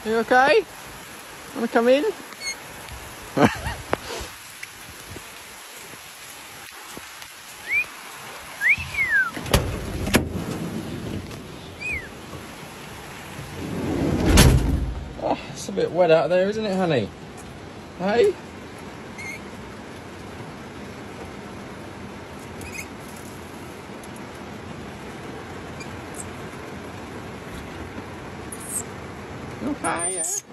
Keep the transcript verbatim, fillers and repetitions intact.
You okay? Wanna come in? Oh, it's a bit wet out there, isn't it, honey? Hey? Okay, yeah.